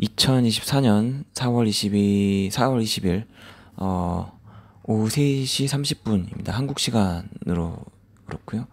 2024년 4월 20일 오후 3시 30분입니다. 한국 시간으로 그렇고요.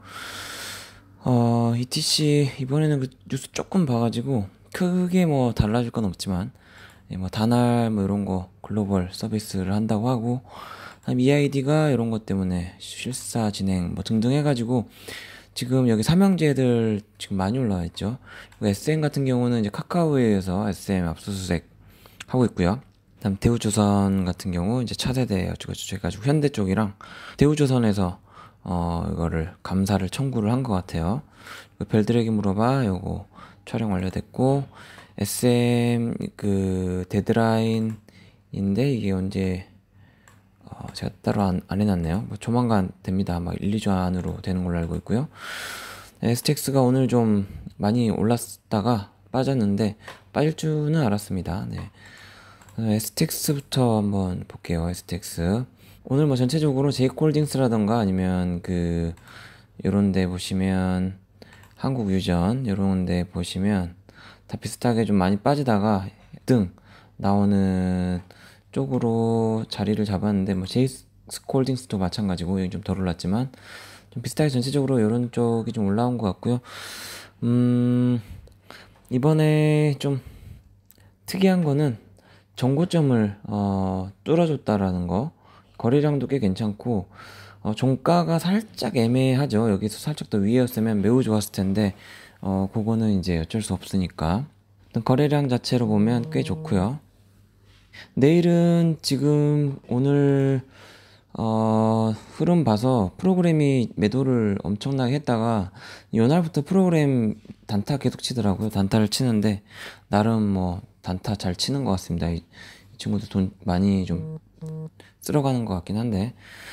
ETC 이번에는 그 뉴스 조금 봐가지고 크게 뭐 달라질 건 없지만 뭐 단알 뭐 이런 거 글로벌 서비스를 한다고 하고 EID가 이런 것 때문에 실사 진행 뭐 등등 해가지고 지금 여기 삼형제들 지금 많이 올라와 있죠. SM 같은 경우는 이제 카카오에 의해서 SM 압수수색 하고 있고요. 그다음 대우조선 같은 경우 이제 차세대 어쩌고저쩌고 해가지고 현대 쪽이랑 대우조선에서 이거를 감사를 청구를 한 것 같아요. 별들에게 물어봐 요거 촬영 완료됐고 SM 그 데드라인인데 이게 언제 제가 따로 안 해놨네요. 뭐 조만간 됩니다. 아마 1, 2주 안으로 되는 걸로 알고 있고요. STX가 오늘 좀 많이 올랐다가 빠졌는데 빠질 줄은 알았습니다. 네. STX부터 한번 볼게요. STX 오늘 뭐 전체적으로 제이콜딩스라던가 아니면 그 요런데 보시면 한국유전 요런데 보시면 다 비슷하게 좀 많이 빠지다가 등 나오는 쪽으로 자리를 잡았는데 뭐 제이스콜딩스도 마찬가지고 여기 좀 덜 올랐지만 좀 비슷하게 전체적으로 이런 쪽이 좀 올라온 것 같고요. 이번에 좀 특이한 거는 정고점을 뚫어줬다라는 거. 거래량도 꽤 괜찮고 종가가 살짝 애매하죠. 여기서 살짝 더 위였으면 매우 좋았을 텐데 그거는 이제 어쩔 수 없으니까 일단 거래량 자체로 보면 꽤 좋고요. 내일은 지금 오늘 흐름 봐서 프로그램이 매도를 엄청나게 했다가 요날부터 프로그램 단타 계속 치더라고요. 단타를 치는데 나름 뭐 단타 잘 치는 것 같습니다. 이 친구도 돈 많이 좀 쓸어가는 것 같긴 한데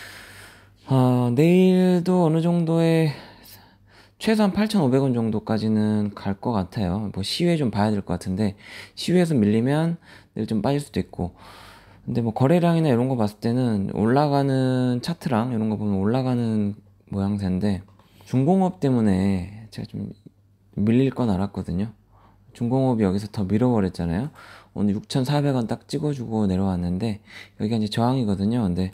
내일도 어느 정도의 최소한 8,500원 정도까지는 갈 것 같아요. 뭐 시외 좀 봐야 될 것 같은데 시외에서 밀리면 내일 좀 빠질 수도 있고 근데 뭐 거래량이나 이런 거 봤을 때는 올라가는 차트랑 이런 거 보면 올라가는 모양새인데 중공업 때문에 제가 좀 밀릴 건 알았거든요. 중공업이 여기서 더 밀어버렸잖아요. 오늘 6,400원 딱 찍어주고 내려왔는데 여기가 이제 저항이거든요. 근데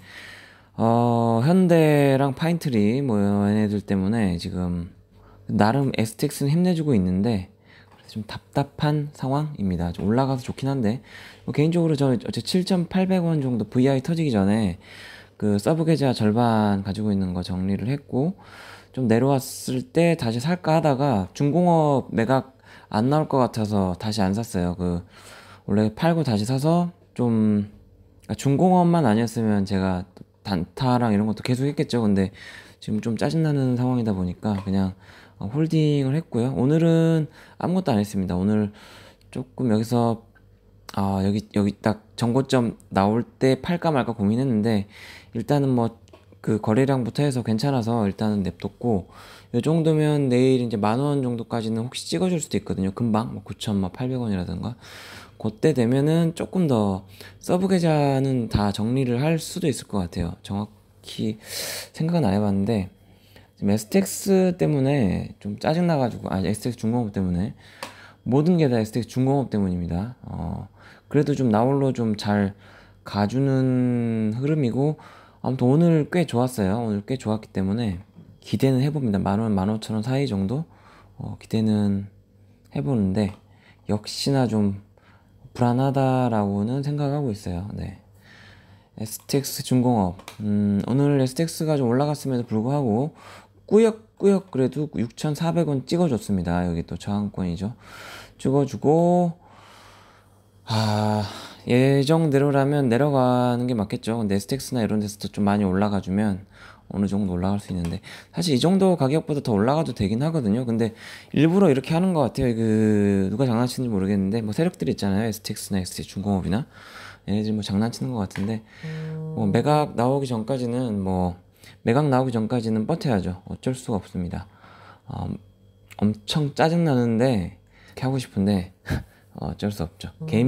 현대랑 파인트리 뭐 얘네들 때문에 지금 나름 STX는 힘내주고 있는데 좀 답답한 상황입니다. 좀 올라가서 좋긴 한데 뭐 개인적으로 저는 어제 7,800원 정도 VI 터지기 전에 그 서브 계좌 절반 가지고 있는 거 정리를 했고 좀 내려왔을 때 다시 살까 하다가 중공업 매각 안 나올 것 같아서 다시 안 샀어요. 그 원래 팔고 다시 사서 좀 그러니까 중공업만 아니었으면 제가 단타랑 이런 것도 계속 했겠죠. 근데 지금 좀 짜증나는 상황이다 보니까 그냥 홀딩을 했고요. 오늘은 아무것도 안 했습니다. 오늘 조금 여기서 여기 딱 정고점 나올 때 팔까 말까 고민했는데 일단은 뭐 그 거래량부터 해서 괜찮아서 일단은 냅뒀고 요 정도면 내일 이제 10,000원 정도까지는 혹시 찍어줄 수도 있거든요. 금방 뭐 9,800원이라든가 그때 되면은 조금 더 서브 계좌는 다 정리를 할 수도 있을 것 같아요. 정확히 생각은 안 해봤는데 지금 STX 때문에 좀 짜증나가지고 STX 중공업 때문에 모든 게 다 STX 중공업 때문입니다. 그래도 좀 나홀로 좀 잘 가주는 흐름이고 아무튼 오늘 꽤 좋았어요. 오늘 꽤 좋았기 때문에 기대는 해봅니다. 10,000원, 15,000원 사이 정도 기대는 해보는데 역시나 좀 불안하다라고는 생각하고 있어요. 네. STX 중공업 오늘 STX가 좀 올라갔음에도 불구하고 꾸역꾸역 그래도 6,400원 찍어줬습니다. 여기 또 저항권이죠. 찍어주고 예정대로라면 내려가는 게 맞겠죠. 근데 STX나 이런 데서도 좀 많이 올라가주면 어느 정도 올라갈 수 있는데 사실 이 정도 가격보다 더 올라가도 되긴 하거든요. 근데 일부러 이렇게 하는 것 같아요. 그 누가 장난치는지 모르겠는데 뭐 세력들 있잖아요. STX나 ST 중공업이나 얘네들 뭐 장난치는 것 같은데 뭐 매각 나오기 전까지는 버텨야죠. 어쩔 수가 없습니다. 엄청 짜증 나는데 이렇게 하고 싶은데 어쩔 수 없죠.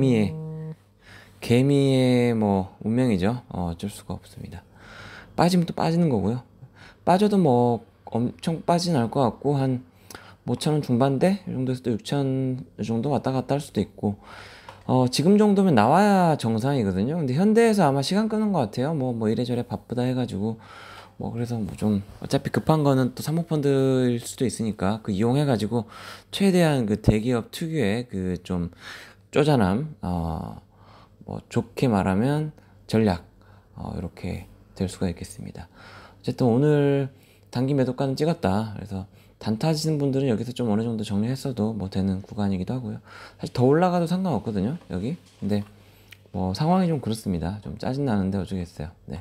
개미의 뭐 운명이죠. 어쩔 수가 없습니다. 빠지면 또 빠지는 거고요. 빠져도 뭐 엄청 빠지진 않을 것 같고 한 5,000원 중반대 이 정도에서 또 6,000원 정도 왔다 갔다 할 수도 있고 지금 정도면 나와야 정상이거든요. 근데 현대에서 아마 시간 끄는 것 같아요. 뭐 이래저래 바쁘다 해가지고. 그래서 뭐 좀, 어차피 급한 거는 또 사모펀드일 수도 있으니까, 그 이용해가지고, 최대한 그 대기업 특유의 그 좀 쪼잔함, 좋게 말하면 전략, 이렇게 될 수가 있겠습니다. 어쨌든 오늘 단기 매도가는 찍었다. 그래서 단타 하시는 분들은 여기서 좀 어느 정도 정리했어도 뭐 되는 구간이기도 하고요. 사실 더 올라가도 상관없거든요, 여기. 근데 뭐 상황이 좀 그렇습니다. 좀 짜증나는데 어쩌겠어요. 네.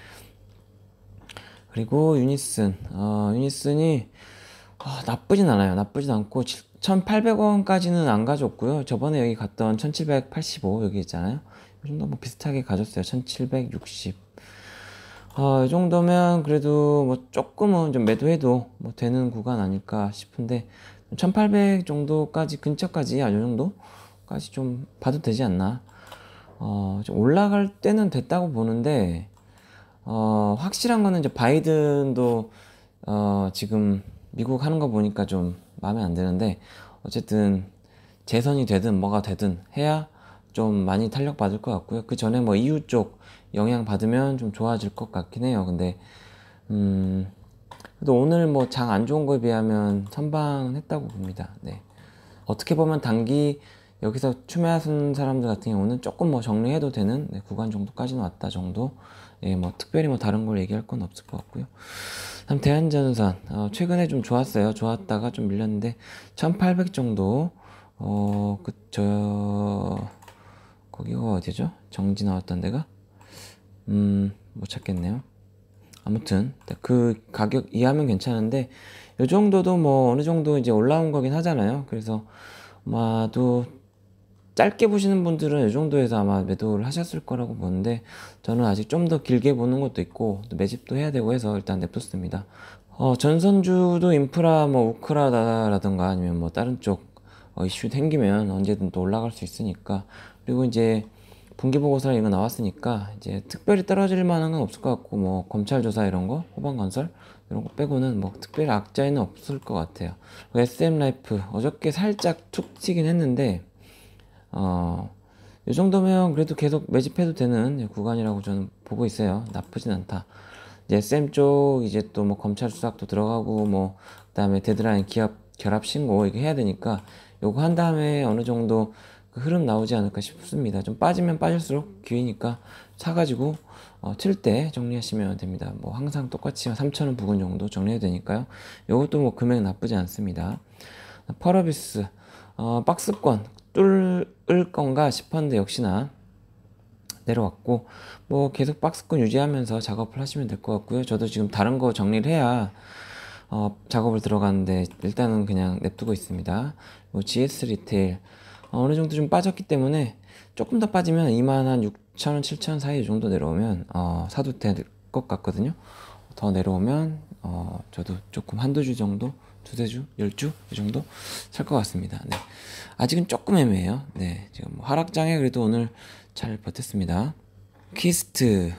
그리고 유니슨이 나쁘진 않아요. 나쁘진 않고 1,800원까지는 안 가졌고요. 저번에 여기 갔던 1,785 여기 있잖아요. 이 정도 뭐 비슷하게 가졌어요. 1,760. 이 정도면 그래도 뭐 조금은 좀 매도해도 뭐 되는 구간 아닐까 싶은데 1,800 정도까지 근처까지 이 정도까지 좀 봐도 되지 않나. 좀 올라갈 때는 됐다고 보는데 확실한 거는 이제 바이든도 지금 미국 하는 거 보니까 좀 마음에 안 드는데 어쨌든 재선이 되든 뭐가 되든 해야 좀 많이 탄력 받을 것 같고요. 그 전에 뭐 EU 쪽 영향 받으면 좀 좋아질 것 같긴 해요. 근데 그래도 오늘 뭐 장 안 좋은 거에 비하면 선방했다고 봅니다. 네. 어떻게 보면 단기 여기서 추매하는 사람들 같은 경우는 조금 뭐 정리해도 되는 구간 정도까지는 왔다 정도. 예, 뭐 특별히 뭐 다른 걸 얘기할 건 없을 것 같고요. 다음 대한전선 최근에 좀 좋았어요. 좋았다가 좀 밀렸는데 1,800 정도. 거기가 어디죠? 정지 나왔던 데가 못 찾겠네요. 아무튼 그 가격 이하면 괜찮은데 이 정도도 뭐 어느 정도 이제 올라온 거긴 하잖아요. 그래서 아마도 짧게 보시는 분들은 이 정도에서 아마 매도를 하셨을 거라고 보는데 저는 아직 좀 더 길게 보는 것도 있고 또 매집도 해야 되고 해서 일단 냅뒀습니다. 전선주도 인프라 뭐 우크라라든가 아니면 뭐 다른 쪽 이슈 생기면 언제든 또 올라갈 수 있으니까. 그리고 이제 분기보고서 이거 나왔으니까 이제 특별히 떨어질 만한 건 없을 것 같고 뭐 검찰 조사 이런 거 호반건설 이런 거 빼고는 뭐 특별히 악자에는 없을 것 같아요. SM라이프 어저께 살짝 툭 튀긴 했는데 이 정도면 그래도 계속 매집해도 되는 구간이라고 저는 보고 있어요. 나쁘진 않다. 이제 SM 쪽 이제 또 뭐 검찰 수사도 들어가고 뭐 그다음에 데드라인 기업 결합 신고 이게 해야 되니까 요거 한 다음에 어느 정도 그 흐름 나오지 않을까 싶습니다. 좀 빠지면 빠질수록 기회니까 사가지고 튈 때 정리하시면 됩니다. 뭐 항상 똑같이 3,000원 부근 정도 정리해도 되니까요. 요것도 뭐 금액 나쁘지 않습니다. 펄어비스 박스권 뚫을 건가 싶었는데 역시나 내려왔고 뭐 계속 박스권 유지하면서 작업을 하시면 될 것 같고요. 저도 지금 다른 거 정리를 해야 작업을 들어가는데 일단은 그냥 냅두고 있습니다. 뭐 GS 리테일 어느 정도 좀 빠졌기 때문에 조금 더 빠지면 2만 한 6,000원, 7,000원 사이 정도 내려오면 사도 될 것 같거든요. 더 내려오면 저도 조금 한두 주 정도, 두세 주, 10주 이 정도 살 것 같습니다. 네. 아직은 조금 애매해요. 네. 지금 뭐 하락장에 그래도 오늘 잘 버텼습니다. 키스트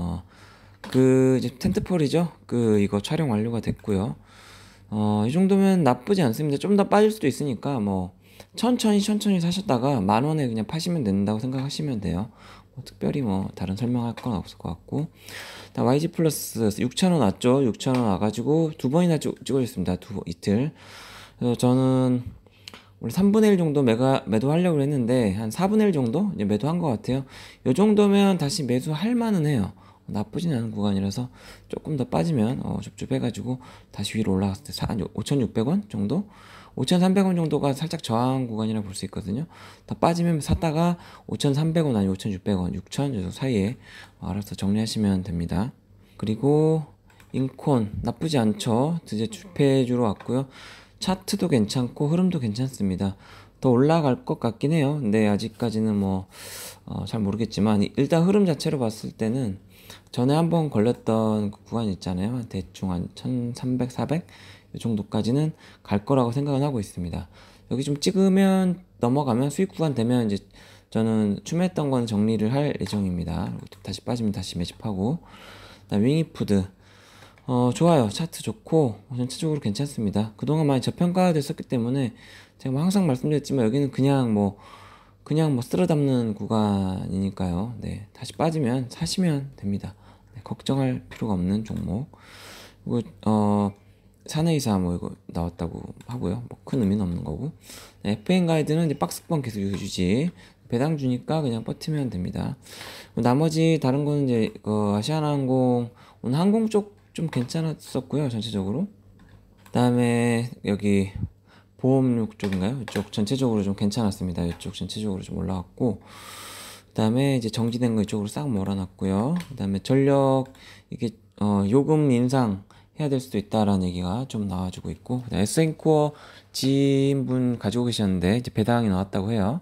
그 이제 텐트폴이죠. 그 이거 촬영 완료가 됐고요. 이 정도면 나쁘지 않습니다. 좀 더 빠질 수도 있으니까 뭐 천천히 사셨다가 10,000원에 그냥 파시면 된다고 생각하시면 돼요. 뭐 특별히 뭐 다른 설명할 건 없을 것 같고. YG 플러스 6,000원 왔죠. 6,000원 와가지고 두 번이나 찍어줬습니다. 이틀. 그래서 저는 원래 3분의 1 정도 매도하려고 했는데 한 4분의 1 정도 이제 매도한 것 같아요. 이 정도면 다시 매수할 만은 해요. 나쁘진 않은 구간이라서 조금 더 빠지면 줍줍해가지고 다시 위로 올라갔을 때 5,600원 정도? 5,300원 정도가 살짝 저항 구간이라 볼 수 있거든요. 더 빠지면 샀다가 5,300원 아니면 5,600원, 6,000원 사이에 알아서 정리하시면 됩니다. 그리고 인콘 나쁘지 않죠. 이제 주패주로 왔고요. 차트도 괜찮고 흐름도 괜찮습니다. 더 올라갈 것 같긴 해요. 근데 아직까지는 뭐 잘 모르겠지만 일단 흐름 자체로 봤을 때는 전에 한번 걸렸던 그 구간 있잖아요. 대충 한 1,300, 400 이 정도까지는 갈 거라고 생각은 하고 있습니다. 여기 좀 찍으면 넘어가면 수익 구간 되면 이제 저는 추매했던 건 정리를 할 예정입니다. 다시 빠지면 다시 매집하고. 그다음 윙이푸드 좋아요. 차트 좋고 전체적으로 괜찮습니다. 그동안 많이 저평가됐었기 때문에 제가 뭐 항상 말씀드렸지만 여기는 그냥 뭐 그냥 뭐 쓸어 담는 구간이니까요. 네, 다시 빠지면 사시면 됩니다. 네, 걱정할 필요가 없는 종목. 그리고 사내이사 뭐 이거 나왔다고 하고요. 뭐 큰 의미는 없는 거고. 네, FN 가이드는 이제 박스권 계속 유지. 배당 주니까 그냥 버티면 됩니다. 나머지 다른 거는 이제 아시아나항공 오늘 항공 쪽 좀 괜찮았었고요. 전체적으로. 그다음에 여기 보험료 쪽인가요? 이쪽 전체적으로 좀 괜찮았습니다. 이쪽 전체적으로 좀 올라갔고, 그다음에 이제 정지된 거 이쪽으로 싹 몰아놨고요. 그다음에 전력 이게 요금 인상 해야 될 수도 있다라는 얘기가 좀 나와주고 있고, SN코어 지인분 가지고 계셨는데 이제 배당이 나왔다고 해요.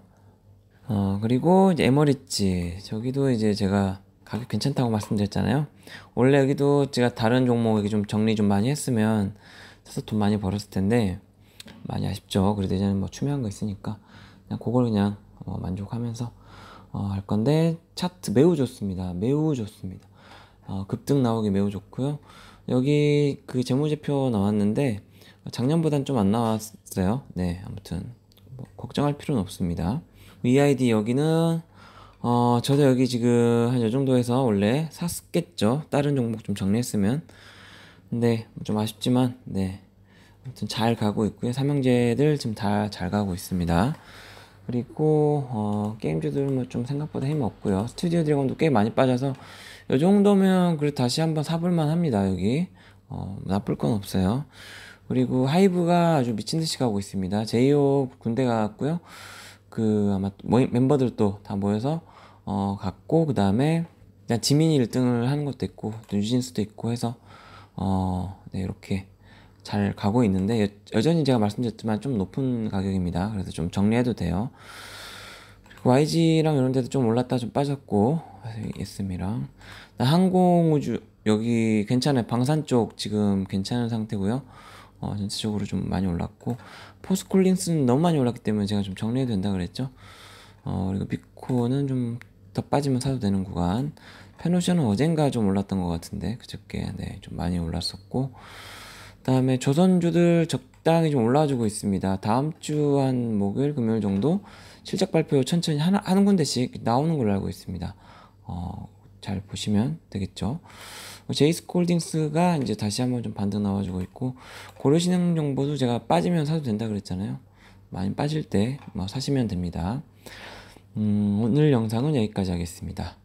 그리고 이제 에머리지 저기도 이제 제가 가격 괜찮다고 말씀드렸잖아요. 원래 여기도 제가 다른 종목 여기 좀 정리 좀 많이 했으면 사서 돈 많이 벌었을 텐데 많이 아쉽죠. 그래도 이제는 뭐 추매한 거 있으니까 그냥 그걸 그냥 만족하면서 할 건데, 차트 매우 좋습니다. 매우 좋습니다. 급등 나오기 매우 좋고요. 여기 그 재무제표 나왔는데 작년보단 좀 안 나왔어요. 네, 아무튼 뭐 걱정할 필요는 없습니다. VID 여기는 저도 여기 지금 한 요 정도에서 원래 샀겠죠. 다른 종목 좀 정리했으면. 근데 좀 아쉽지만 네, 아무튼 잘 가고 있고요. 삼형제들 지금 다 잘 가고 있습니다. 그리고 게임주들 뭐 좀 생각보다 힘 없고요. 스튜디오 드래곤도 꽤 많이 빠져서 이 정도면 그래도 다시 한번 사볼만 합니다. 여기 나쁠 건 없어요. 그리고 하이브가 아주 미친 듯이 가고 있습니다. 제이홉 군대 가고요. 그 아마 멤버들도 다 모여서 갔고, 그 다음에 그냥 지민이 1등을 하는 것도 있고 또 유진수도 있고 해서 네, 이렇게 잘 가고 있는데 여전히 제가 말씀드렸지만 좀 높은 가격입니다. 그래서 좀 정리해도 돼요. 그리고 YG랑 이런 데도 좀 올랐다 좀 빠졌고, SM이랑 항공우주 여기 괜찮아요. 방산 쪽 지금 괜찮은 상태고요. 전체적으로 좀 많이 올랐고, 포스콜린스는 너무 많이 올랐기 때문에 제가 좀 정리해도 된다 그랬죠. 그리고 비코는 좀 더 빠지면 사도 되는 구간. 페노션은 어젠가 좀 올랐던 것 같은데 그저께 네, 좀 많이 올랐었고, 그다음에 조선주들 적당히 좀 올라와주고 있습니다. 다음 주 한 목요일 금요일 정도 실적 발표 천천히 한 군데씩 나오는 걸로 알고 있습니다. 잘 보시면 되겠죠. 제이스콜딩스가 이제 다시 한번 좀 반등 나와주고 있고, 고려신흥 정보도 제가 빠지면 사도 된다 그랬잖아요. 많이 빠질 때 뭐 사시면 됩니다. 오늘 영상은 여기까지 하겠습니다.